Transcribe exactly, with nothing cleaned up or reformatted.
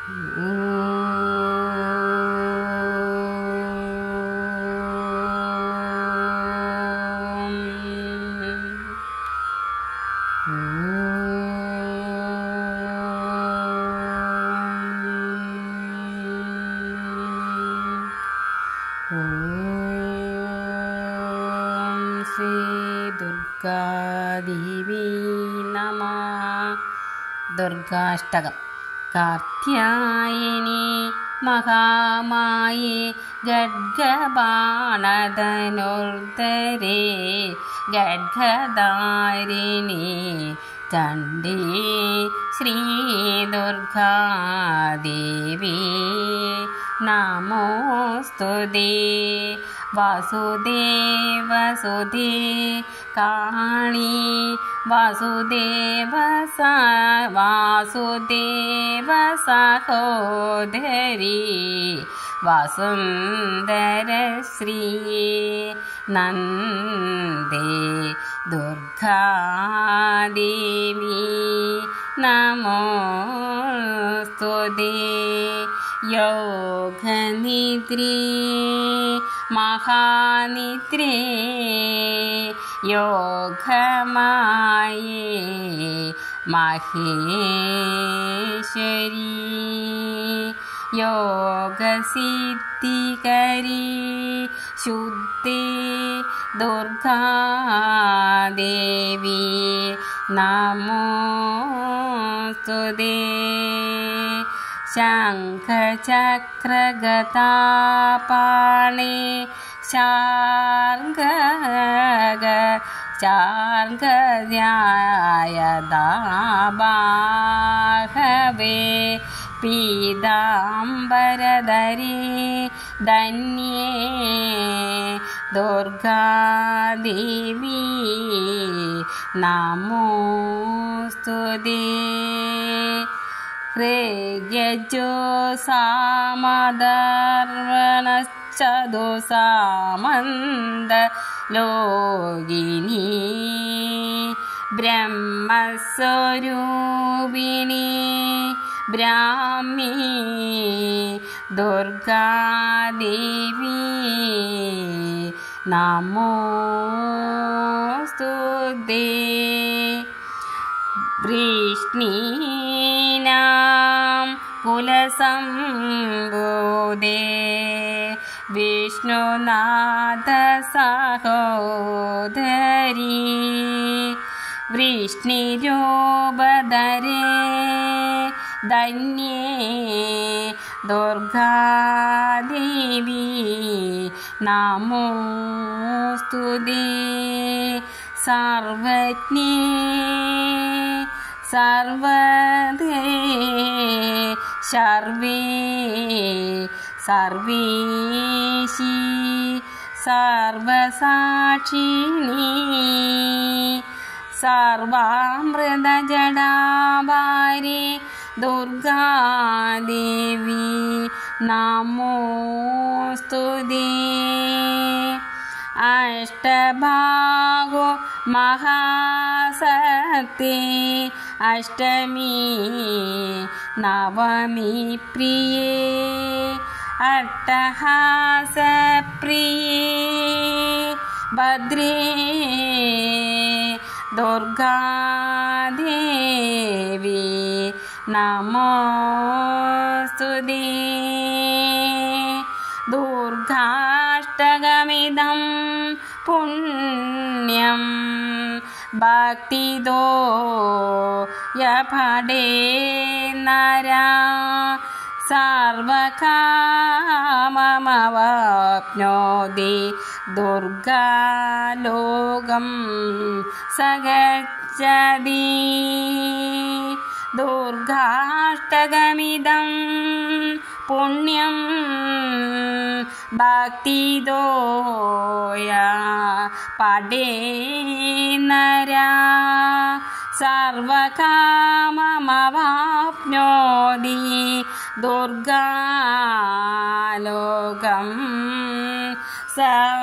ശ്രീ ദുർഗാദേവി നമഃ. ദുർഗാഷ്ടകം. കാർത്യായനി മഹാമായേ ഗഡ്ഗബാണധനുർധരേ ഗഡ്ഗധാരിണി ചണ്ഡീ ശ്രീ ദുർഗാദേവി നമോസ്തുതേ. വാസുദേവസുതേ കാളി വാസുദേവ വാസുദേവ സഹോദരി വസുന്ധരശ്രീ നന്ദേ ദുർഗാദേവി നമോസ്തുതേ. യോഗനിദ്രേ മഹാനിദ്രേ യോഗമായേ മഹേശ്വരീ യോഗസിദ്ധികരീ ശുദ്ധേ ദുർഗാദേവി നമോസ്തുതേ. ശംഖചക്രഗതാപാണേ ശാർഗ ശാർഗയായദാബാഹവേ പീതാംബരധരേ ധന്യേ ദുർഗാദേവി നമോസ്തുതേ. ഹ്രേയജോ സാമദർവണശ്ചതു സാമന്ത ലോകിനി ബ്രഹ്മസ്വരൂപിണി ബ്രാഹ്മി ദുർഗാദേവി നമോസ്തുതേ. വൃഷ്ണീനാം കുലസംഭൂതേ വിഷ്ണുനാഥ സഹോദരീ വൃഷ്ണിരൂപധരേ ധന്യേ ദുർഗാദേവി നമോസ്തുതേ. സർവജ്ഞേ സർവദേ സർവേ സർവേശി സർവസാക്ഷിണി സർവാമൃതജടാഭാരി ദുർഗാദേവി നമോസ്തുതേ. അഷ്ടഭാഗോ മഹാസത്തേ അഷ്ടമി നവമി പ്രിയേ അട്ടഹാസപ്രിയേ ഭദ്രേ ദുർഗാദേവി നമോസ്തുതേ. ദുർഗാഷ്ടകമിദം പുണ്യം ഭക്തിദോ യപഠേ നരാ സർവകാമമവാപ്നോതി ദുർഗാലോകം സഗച്ഛതി. ദുർഗാഷ്ടകമിദം പുണ്യം ഭക്തിദോ യപഠേ നരാ സർവകാമമവാപ്നോതി ദുർഗാലോകം സഗച്ഛതി.